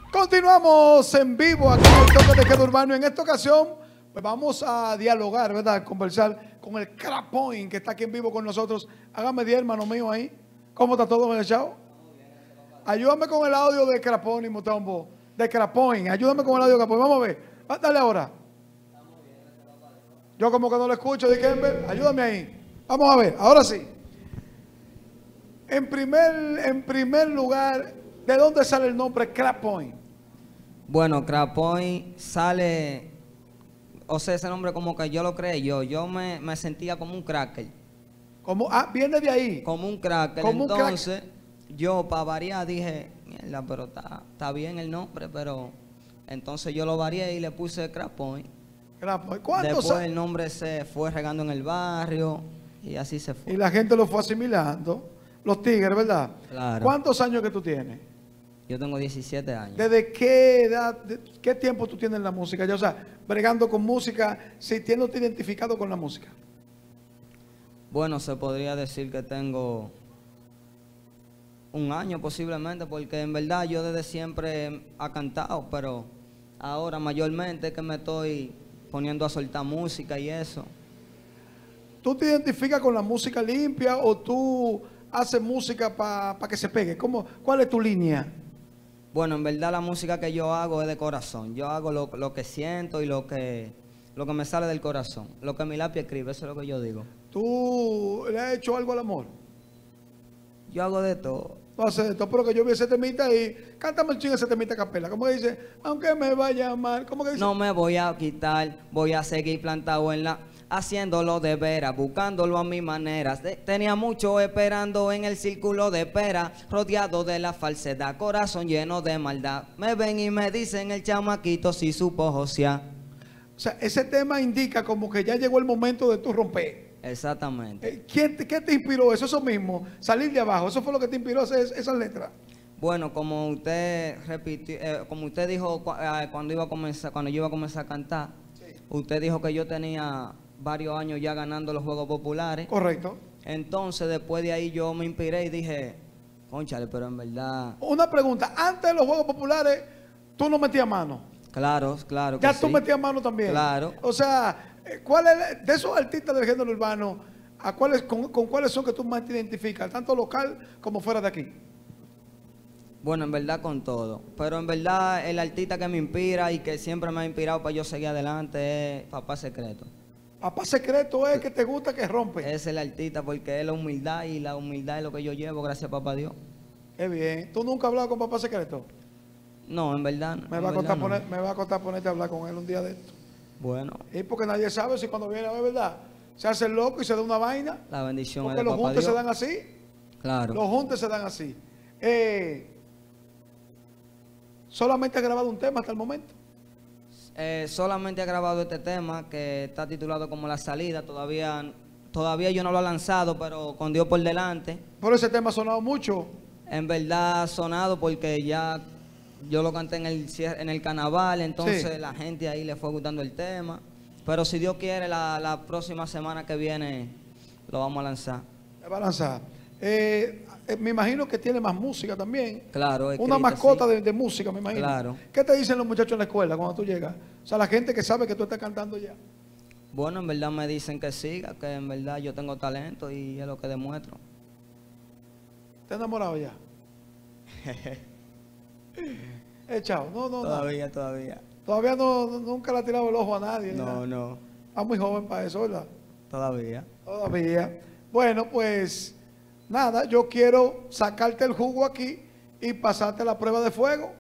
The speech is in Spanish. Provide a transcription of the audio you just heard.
Continuamos en vivo aquí en el Toque de Queda Urbano. En esta ocasión, pues vamos a dialogar, ¿verdad? Conversar con el Crack Point que está aquí en vivo con nosotros. Hágame 10, hermano mío, ahí. ¿Cómo está todo, mi chavo? Ayúdame con el audio de Crack Point y Mutombo. De Crack Point. Ayúdame con el audio de Crack Point. Vamos a ver. Dale ahora. Yo como que no lo escucho, de Kember. Ayúdame ahí. Vamos a ver. Ahora sí. En primer lugar, ¿de dónde sale el nombre Crack Point? Bueno, Crack Point sale, o sea, ese nombre como que yo lo creé yo me sentía como un cracker. Como, viene de ahí. Como un cracker, como entonces yo para variar dije, mierda, pero está bien el nombre, pero entonces yo lo varié y le puse Crack Point. Después el nombre se fue regando en el barrio y así se fue. Y la gente lo fue asimilando. Los Tigres, ¿verdad? Claro. ¿Cuántos años que tú tienes? Yo tengo 17 años. ¿Desde qué edad, qué tiempo tú tienes en la música? Ya, o sea, bregando con música, sintiéndote identificado con la música. Bueno, se podría decir que tengo un año posiblemente, porque en verdad yo desde siempre he cantado, pero ahora mayormente es que me estoy poniendo a soltar música y eso. ¿Tú te identificas con la música limpia o tú haces música para que se pegue? ¿Cuál es tu línea? Bueno, en verdad la música que yo hago es de corazón. Yo hago lo que siento y lo que me sale del corazón. Lo que mi lápiz escribe, eso es lo que yo digo. ¿Tú le has hecho algo al amor? Yo hago de todo. No haces de todo, pero que yo vi ese temita y cántame el ching ese temita a capela. ¿Cómo que dice? Aunque me vaya mal. ¿Cómo que dice? No me voy a quitar, voy a seguir plantado en la... haciéndolo de veras, buscándolo a mi manera. Tenía mucho esperando en el círculo de espera, rodeado de la falsedad, corazón lleno de maldad. Me ven y me dicen el chamaquito si supo josear. O sea, ese tema indica como que ya llegó el momento de tu romper. Exactamente. ¿Qué te inspiró eso? Eso mismo, salir de abajo. ¿Eso fue lo que te inspiró esa letra? Bueno, como usted repitió, como usted dijo cuando yo iba a comenzar a cantar, sí. Usted dijo que yo tenía varios años ya ganando los Juegos Populares. Correcto. Entonces, después de ahí yo me inspiré y dije, cónchale, pero en verdad... Una pregunta, antes de los Juegos Populares, ¿tú no metías mano? Claro que ya sí. Tú metías mano también. Claro. O sea, ¿cuál es, de esos artistas del género urbano, con cuáles son que tú más te identificas, tanto local como fuera de aquí? Bueno, en verdad con todo. Pero en verdad el artista que me inspira y que siempre me ha inspirado para yo seguir adelante es Papá Secreto. Papá Secreto es que te gusta que rompe. Es el artista porque es la humildad y la humildad es lo que yo llevo, gracias a papá Dios. Qué bien. ¿Tú nunca has hablado con Papá Secreto? No, en verdad no. Me va a costar ponerte a hablar con él un día de esto. Bueno. Y porque nadie sabe si cuando viene a ver, ¿verdad? Se hace el loco y se da una vaina. La bendición porque es de los papá juntes Dios. se dan así. Claro. Los juntes se dan así. ¿Solamente has grabado un tema hasta el momento? Solamente he grabado este tema que está titulado como La Salida. Todavía yo no lo he lanzado, pero con Dios por delante. Pero ese tema ha sonado mucho. En verdad ha sonado porque ya yo lo canté en el carnaval, entonces sí. La gente ahí le fue gustando el tema. Pero si Dios quiere, la próxima semana que viene lo vamos a lanzar. ¿Le va a lanzar? Me imagino que tiene más música también. Claro. Una mascota sí. de música, me imagino. Claro. ¿Qué te dicen los muchachos en la escuela cuando tú llegas? O sea, la gente que sabe que tú estás cantando ya. Bueno, en verdad me dicen que siga, que en verdad yo tengo talento y es lo que demuestro. ¿Te has enamorado ya? Chao. No. Todavía. Todavía nunca le ha tirado el ojo a nadie. No. Está muy joven para eso, ¿verdad? Todavía. Bueno, pues nada, yo quiero sacarte el jugo aquí y pasarte la prueba de fuego.